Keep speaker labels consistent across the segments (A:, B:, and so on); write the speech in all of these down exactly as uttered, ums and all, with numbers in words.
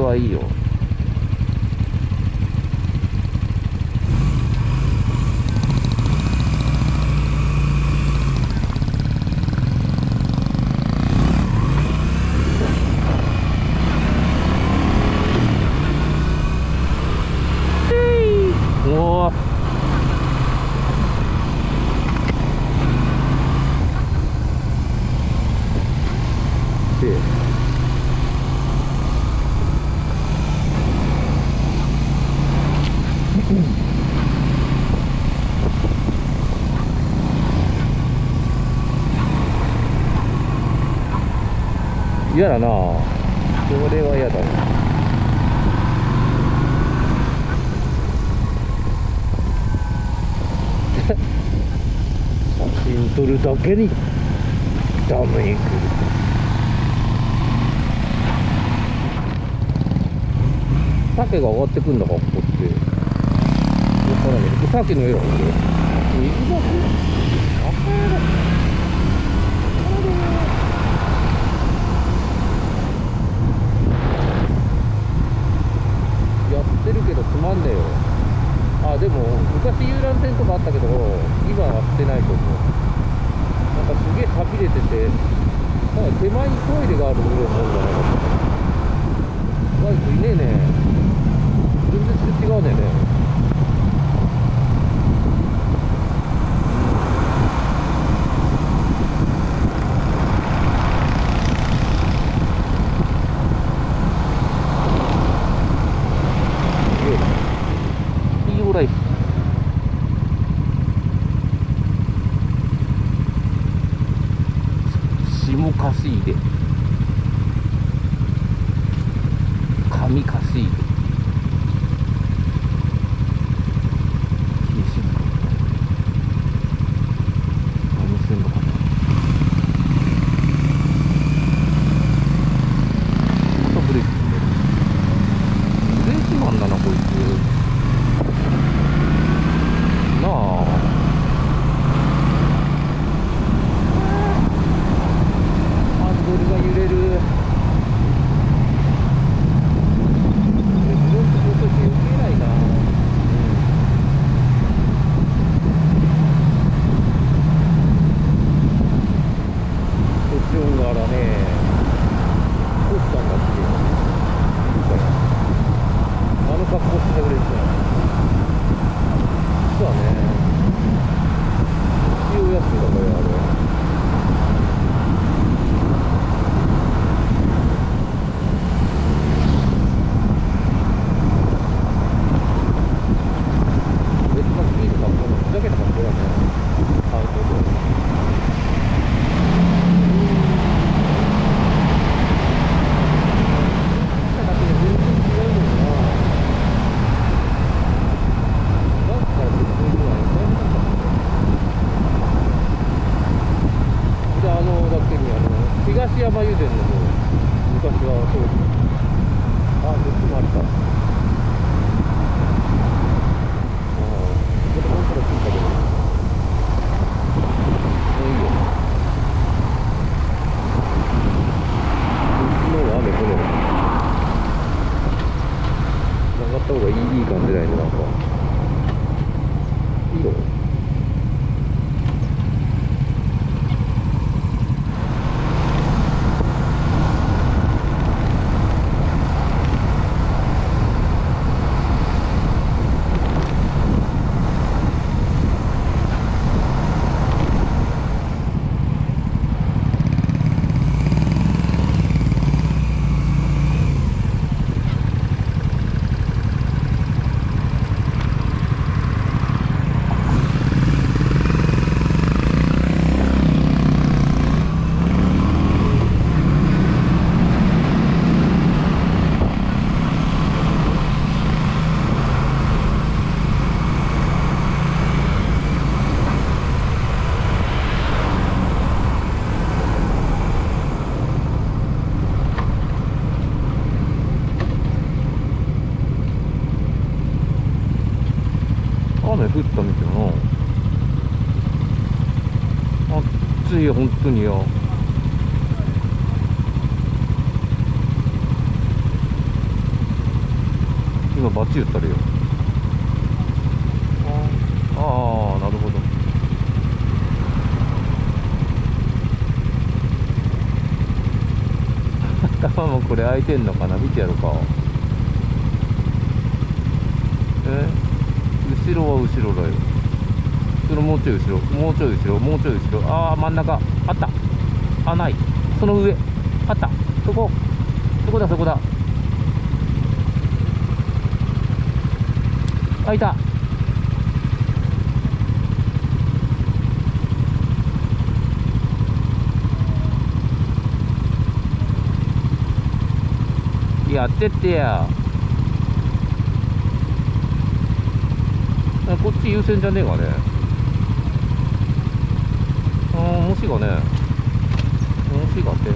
A: はいいよ。おー、嫌だな。これは嫌だな。写真撮るだけにダムに来る。鮭が上がってくんだか、ここって。わからない。鮭の絵だ、これ。水だけ。やってるけどつまんねえよ。あ、でも昔遊覧船とかあったけど今はしてないと思う。なんかすげえ寂れてて、なんか手前にトイレがあるぐらいのもんじゃなかった。バイクいねえね。全然違うねえね。ライフ。下貸し入れ、上貸し入れ、冷え静か。何してんのかな。またブレーキブレーキマンだなこいつ。なあ、ハンドルが揺れる。ブロック遅いと余計ないな。途中からね、どうしたんだっていう。あの格好してくれてた。そうだね。一応休みだからあれ。別のスピードかもふざけた格好だね。アウトドア。東山油田の方、昔はそうです。あ、こっちもあった。ああ、これ本からついたけど。もういいよ。こっちの方が雨降るの。曲がった方がいい、いい感じだよね、なんか。いいよ。雨降ったみたいな。暑いよ本当によ。 今バッチリ言ったるよ。ああ、なるほど。頭もこれ開いてんのかな、見てやるか。え後ろは後ろだよ。そのもうちょい後ろ、もうちょい後ろ、もうちょい後ろ。ああ、真ん中あった。あ、ない。その上あった。そこそこだ、そこだ。開いた。やってってや。こっち優先じゃねえかね。ああ、もしがね、もしがって、うん、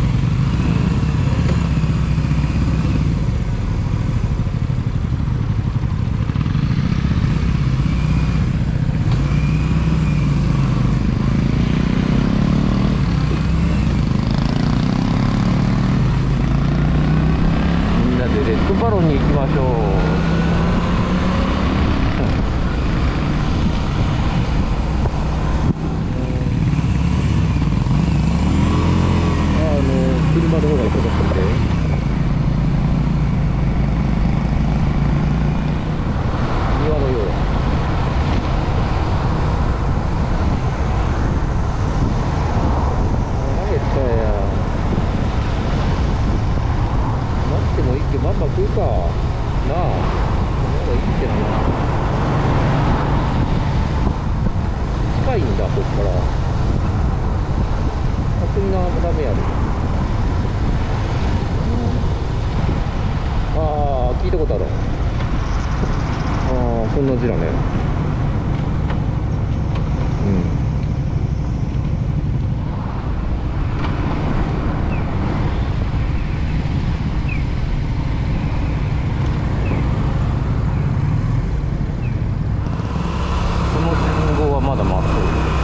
A: みんなでレッドバロンに行きましょう。車の方が良かったんで、庭のよう。投げたや。待ってもいいけど、バンバン食うかなあ。まだいいけどな。近いんだ、こっから。あ、そんなダメやる。ああ、聞いたことある。ああ、こんな字だね。うん。この信号はまだまっす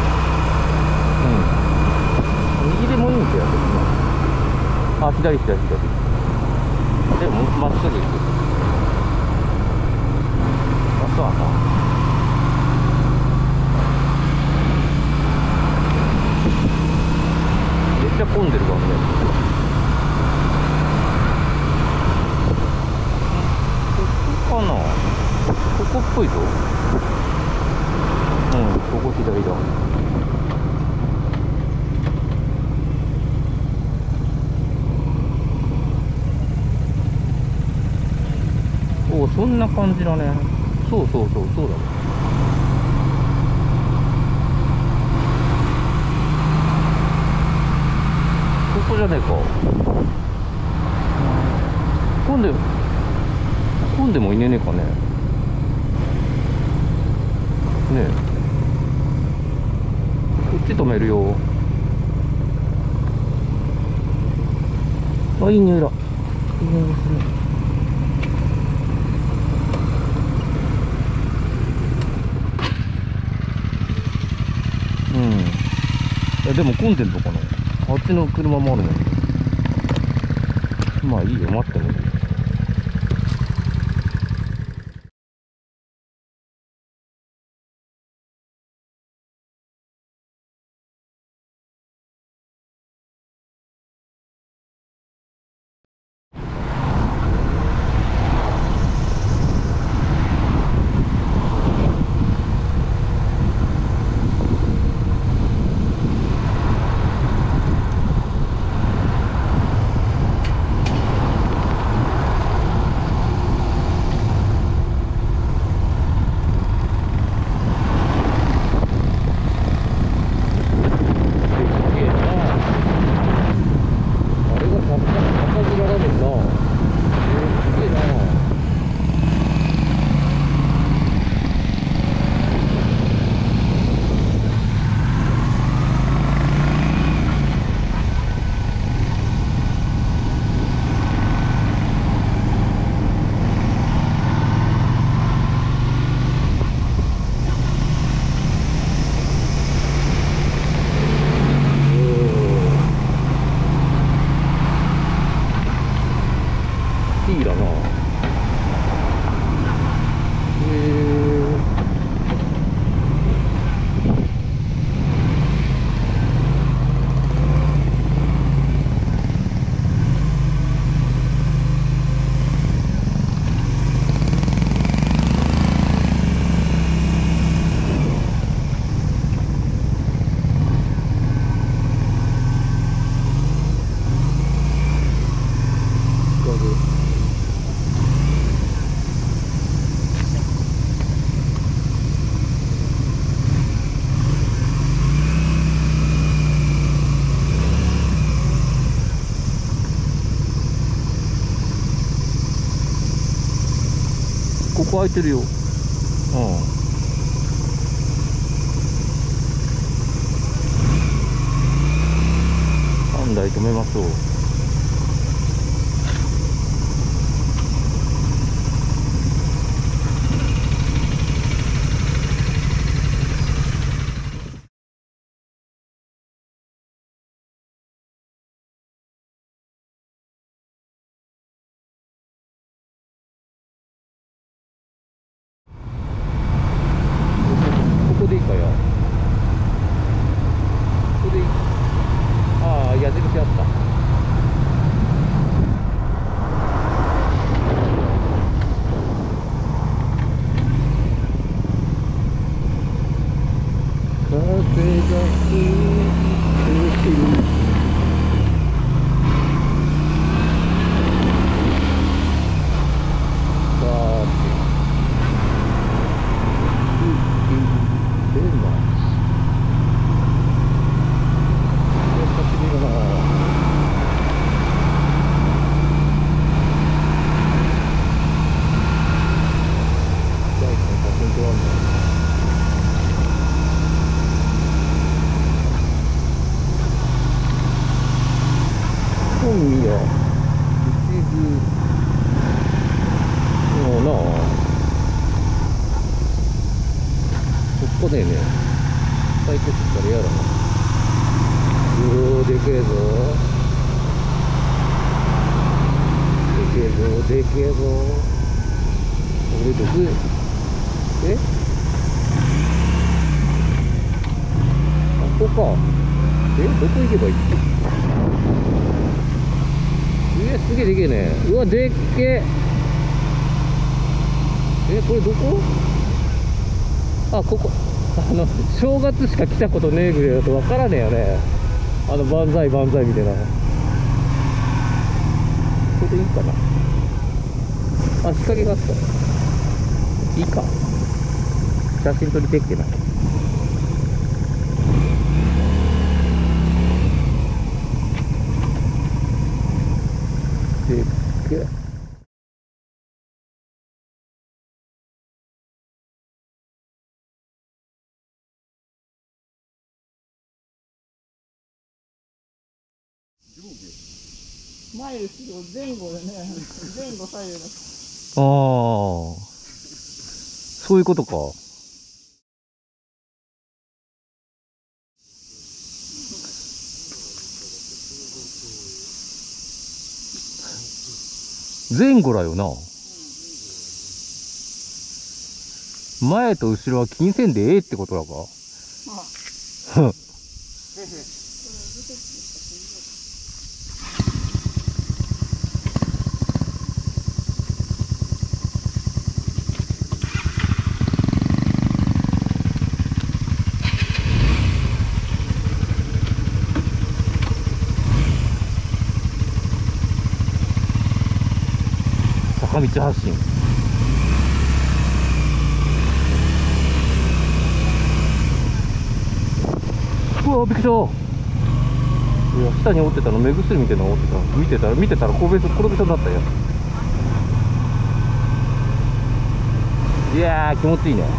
A: ぐ。うん。右でもいいんですよ。あ、左、左、左。でもまっすぐ行く。あ、そうなんだ。めっちゃ混んでるからね。ここかな。ここっぽいぞ。うん、ここ左だ。お、そんな感じだね。そうそうそう、そうだね。ここじゃねえか。混んで、混んでもいねえねえかね。ねえ。こっち止めるよ。あ、いい匂いだ。いい匂いですね。うん。でも混んでるのかな。あっちの車もあるのに。まあいいよ、待ってもいい。 こ開いてるよ。うん。さんだい止めましょう。ここでいいかや。ここでいい。ああ、矢印あった。風が吹いてる。さあ、でも久しぶりだな。じゃあ、写真撮らんの。本見や一部のな、ここでね、サイトしたらやろな。うおー、でけえぞ。でけえぞ、でけえぞ。俺どこへ、えあ、ここか。え、どこ行けばいい？え、すげえでけえね。うわ、でっけえ。え、これどこ？あ、ここ。あの、正月しか来たことねえぐらいだとわからねえよね。あの、万歳万歳みたいな。これでいいかな。あ、日陰があった。いいか。写真撮りてっけな。でっけえ。
B: マイルする前後でね、前後左右の。
A: ああ、そういうことか。前後だよな。前と後ろは気にせんでええってことだか。
B: あ
A: 坂道発進。うわ、びっくりした。いや、下に折ってたの目薬みたいなの折ってた。見てたら見てたら神戸転びそうになったよ。いやー、気持ちいいね。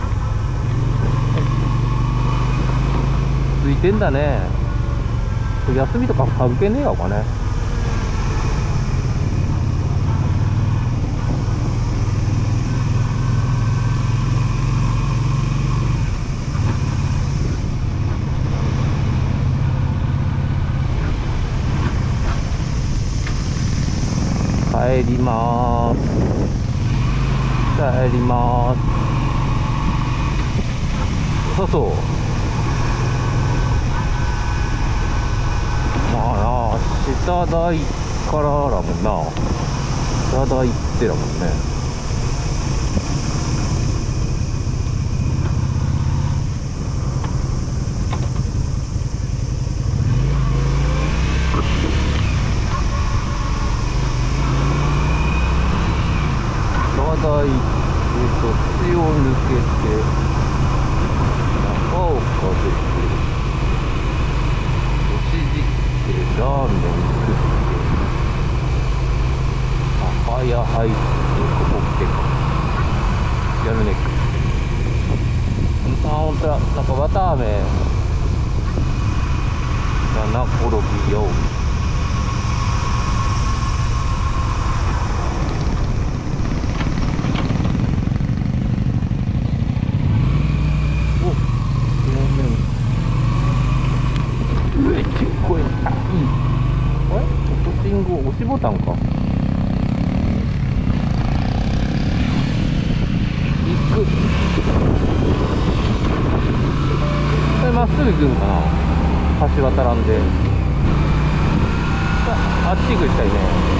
A: ついてんだね。休みとか関係ねえわかね。帰りまーす。帰りまーす。そうそう。まあな、下台からだもんな。下台ってだもんね。下台、えっと、土を抜けて、中をかけて、押しじってラーメン食って、酒屋入って、ここ来てか。 ルネック。あ、ほんとだ。なんか綿あめだな、コロキよ。うえ、ちっこい。あ、いい。あれ？直進後、押しボタンか。行く。これまっすぐ行くんかな。橋渡らんで。あ、あっち行くしたいね。